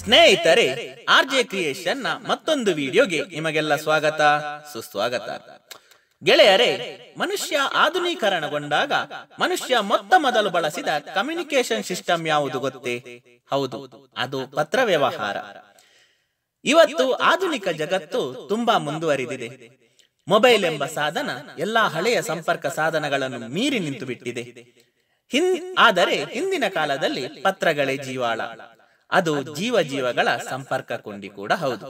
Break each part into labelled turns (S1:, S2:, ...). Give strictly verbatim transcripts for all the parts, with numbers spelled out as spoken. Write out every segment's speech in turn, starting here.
S1: ಸ್ನೇಹಿತರೆ, R J creation ನ ಮತ್ತೊಂದು ವಿಡಿಯೋಗೆ ನಿಮಗೆಲ್ಲ ಸ್ವಾಗತ ಸುಸ್ವಾಗತ. ಗೆಳೆಯರೇ, ಮನುಷ್ಯ ಆಧುನೀಕರಣಗೊಂಡಾಗ ಮನುಷ್ಯ ಮೊತ್ತ ಮೊದಲು ಬಳಸಿದ ಕಮ್ಯುನಿಕೇಶನ್ ಸಿಸ್ಟಮ್ ಯಾವುದು ಗೊತ್ತೇ? ಹೌದು, ಅದು ಪತ್ರ ವ್ಯವಹಾರ. ಇವತ್ತು ಆಧುನಿಕ ಜಗತ್ತು ತುಂಬಾ ಮುಂದುವರಿದಿದೆ. ಮೊಬೈಲ್ ಎಂಬ ಸಾಧನ ಎಲ್ಲಾ ಹಳೆಯ ಸಂಪರ್ಕ ಸಾಧನಗಳನ್ನು ಮೀರಿ ನಿಂತು ಬಿಟ್ಟಿದೆ. ಹಿಂ ಆದರೆ ಹಿಂದಿನ ಕಾಲದಲ್ಲಿ ಪತ್ರಗಳೇ ಜೀವಾಳ. ಅದು ಜೀವ ಜೀವಗಳ ಸಂಪರ್ಕ ಕೊಂಡಿ ಕೂಡ ಹೌದು.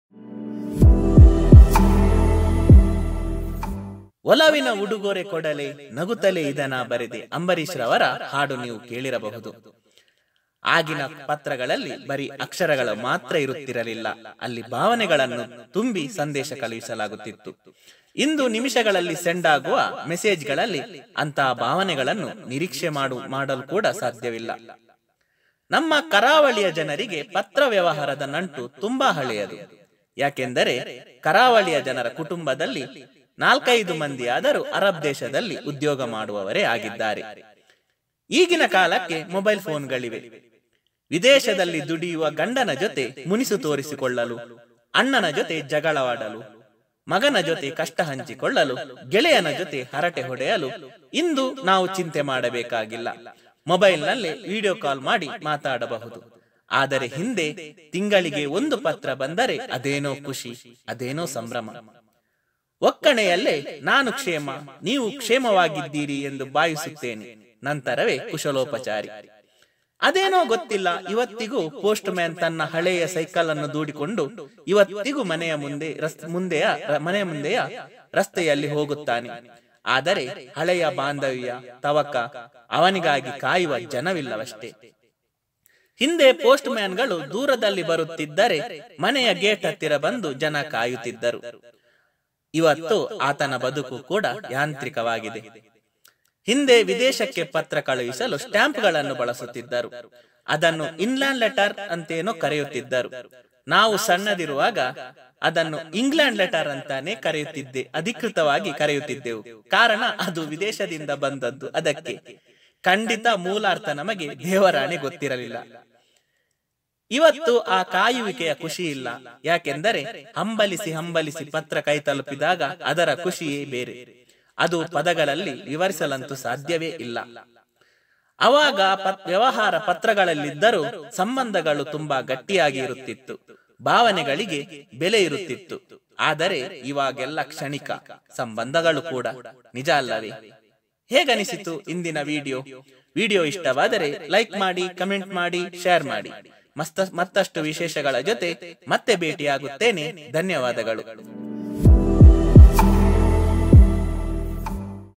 S1: ಒಲವಿನ ಉಡುಗೊರೆ ಕೊಡಲೆ ನಗುತ್ತಲೇ ಇದನ ಬರೆದೆ ಅಂಬರೀಶ್ ರವರ ಹಾಡು ನೀವು ಕೇಳಿರಬಹುದು. ಆಗಿನ ಪತ್ರಗಳಲ್ಲಿ ಬರೀ ಅಕ್ಷರಗಳು ಮಾತ್ರ ಇರುತ್ತಿರಲಿಲ್ಲ, ಅಲ್ಲಿ ಭಾವನೆಗಳನ್ನು ತುಂಬಿ ಸಂದೇಶ ಕಳುಹಿಸಲಾಗುತ್ತಿತ್ತು. ಇಂದು ನಿಮಿಷಗಳಲ್ಲಿ ಸೆಂಡ್ ಆಗುವ ಮೆಸೇಜ್ಗಳಲ್ಲಿ ಅಂತಹ ಭಾವನೆಗಳನ್ನು ನಿರೀಕ್ಷೆ ಮಾಡು ಮಾಡಲು ಕೂಡ ಸಾಧ್ಯವಿಲ್ಲ. ನಮ್ಮ ಕರಾವಳಿಯ ಜನರಿಗೆ ಪತ್ರ ವ್ಯವಹಾರದ ನಂಟು ತುಂಬಾ ಹಳೆಯದು. ಯಾಕೆಂದರೆ ಕರಾವಳಿಯ ಜನರ ಕುಟುಂಬದಲ್ಲಿ ನಾಲ್ಕೈದು ಮಂದಿ ಆದರೂ ಅರಬ್ ದೇಶದಲ್ಲಿ ಉದ್ಯೋಗ ಮಾಡುವವರೇ ಆಗಿದ್ದಾರೆ. ಈಗಿನ ಕಾಲಕ್ಕೆ ಮೊಬೈಲ್ ಫೋನ್ಗಳಿವೆ. ವಿದೇಶದಲ್ಲಿ ದುಡಿಯುವ ಗಂಡನ ಜೊತೆ ಮುನಿಸು ತೋರಿಸಿಕೊಳ್ಳಲು, ಅಣ್ಣನ ಜೊತೆ ಜಗಳವಾಡಲು, ಮಗನ ಜೊತೆ ಕಷ್ಟ ಹಂಚಿಕೊಳ್ಳಲು, ಗೆಳೆಯನ ಜೊತೆ ಹರಟೆ ಹೊಡೆಯಲು ಇಂದು ನಾವು ಚಿಂತೆ ಮಾಡಬೇಕಾಗಿಲ್ಲ. ಮೊಬೈಲ್ನಲ್ಲೇ ವಿಡಿಯೋ ಕಾಲ್ ಮಾಡಿ ಮಾತಾಡಬಹುದು. ಆದರೆ ಹಿಂದೆ ತಿಂಗಳಿಗೆ ಒಂದು ಪತ್ರ ಬಂದರೆ ಅದೇನೋ ಖುಷಿ, ಅದೇನೋ ಸಂಭ್ರಮ. ಒಕ್ಕಣೆಯಲ್ಲೇ ನಾನು ಕ್ಷೇಮ, ನೀವು ಕ್ಷೇಮವಾಗಿದ್ದೀರಿ ಎಂದು ಭಾವಿಸುತ್ತೇನೆ, ನಂತರವೇ ಕುಶಲೋಪಚಾರಿ. ಅದೇನೋ ಗೊತ್ತಿಲ್ಲ, ಇವತ್ತಿಗೂ ಪೋಸ್ಟ್ ಮ್ಯಾನ್ ತನ್ನ ಹಳೆಯ ಸೈಕಲ್ ಅನ್ನು ದೂಡಿಕೊಂಡು ಇವತ್ತಿಗೂ ಮನೆಯ ಮುಂದೆ ಮುಂದೆಯ ಮನೆಯ ಮುಂದೆಯ ರಸ್ತೆಯಲ್ಲಿ ಹೋಗುತ್ತಾನೆ. ಆದರೆ ಹಳೆಯ ಬಾಂಧವ್ಯ ತವಕ ಅವನಿಗಾಗಿ ಕಾಯುವ ಜನವಿಲ್ಲವಷ್ಟೇ. ಹಿಂದೆ ಪೋಸ್ಟ್ ಮ್ಯಾನ್ಗಳು ದೂರದಲ್ಲಿ ಬರುತ್ತಿದ್ದರೆ ಮನೆಯ ಗೇಟ್ ಹತ್ತಿರ ಬಂದು ಜನ ಕಾಯುತ್ತಿದ್ದರು. ಇವತ್ತು ಆತನ ಬದುಕು ಕೂಡ ಯಾಂತ್ರಿಕವಾಗಿದೆ. ಹಿಂದೆ ವಿದೇಶಕ್ಕೆ ಪತ್ರ ಕಳುಹಿಸಲು ಸ್ಟ್ಯಾಂಪ್ಗಳನ್ನು ಬಳಸುತ್ತಿದ್ದರು. ಅದನ್ನು ಇನ್ಲ್ಯಾಂಡ್ ಲೆಟರ್ ಅಂತೇನೋ ಕರೆಯುತ್ತಿದ್ದರು. ನಾವು ಸಣ್ಣದಿರುವಾಗ ಅದನ್ನು ಇಂಗ್ಲೆಂಡ್ ಲೆಟರ್ ಅಂತಾನೆ ಕರೆಯುತ್ತಿದ್ದೆ ಅಧಿಕೃತವಾಗಿ ಕರೆಯುತ್ತಿದ್ದೆವು. ಕಾರಣ ಅದು ವಿದೇಶದಿಂದ ಬಂದದ್ದು. ಅದಕ್ಕೆ ಖಂಡಿತ ಮೂಲಾರ್ಥ ನಮಗೆ ದೇವರಾಣೆ ಗೊತ್ತಿರಲಿಲ್ಲ. ಇವತ್ತು ಆ ಕಾಯುವಿಕೆಯ ಖುಷಿ ಇಲ್ಲ. ಯಾಕೆಂದರೆ ಹಂಬಲಿಸಿ ಹಂಬಲಿಸಿ ಪತ್ರ ಕೈ ತಲುಪಿದಾಗ ಅದರ ಖುಷಿಯೇ ಬೇರೆ. ಅದು ಪದಗಳಲ್ಲಿ ವಿವರಿಸಲಂತೂ ಸಾಧ್ಯವೇ ಇಲ್ಲ. ಅವಾಗ ವ್ಯವಹಾರ ಪತ್ರಗಳಲ್ಲಿದ್ದರೂ ಸಂಬಂಧಗಳು ತುಂಬಾ ಗಟ್ಟಿಯಾಗಿ ಇರುತ್ತಿತ್ತು, ಭಾವನೆಗಳಿಗೆ ಬೆಲೆ ಇರುತ್ತಿತ್ತು. ಆದರೆ ಇವಾಗೆಲ್ಲ ಕ್ಷಣಿಕ ಸಂಬಂಧಗಳು ಕೂಡ. ನಿಜ ಅಲ್ಲವೇ? ಹೇಗನಿಸಿತು ಇಂದಿನ ವಿಡಿಯೋ? ವಿಡಿಯೋ ಇಷ್ಟವಾದರೆ ಲೈಕ್ ಮಾಡಿ, ಕಮೆಂಟ್ ಮಾಡಿ, ಶೇರ್ ಮಾಡಿ. ಮತ್ತಷ್ಟು ವಿಶೇಷಗಳ ಜೊತೆ ಮತ್ತೆ ಭೇಟಿಯಾಗುತ್ತೇನೆ. ಧನ್ಯವಾದಗಳು.